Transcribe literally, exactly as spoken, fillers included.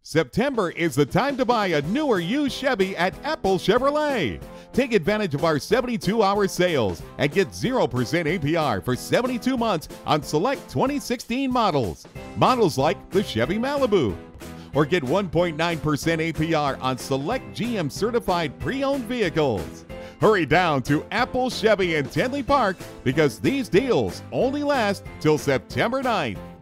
September is the time to buy a newer used Chevy at Apple Chevrolet. Take advantage of our seventy-two hour sales and get zero percent A P R for seventy-two months on select twenty sixteen models. Models like the Chevy Malibu. Or get one point nine percent A P R on select G M certified pre-owned vehicles. Hurry down to Apple Chevy in Tinley Park because these deals only last till September ninth.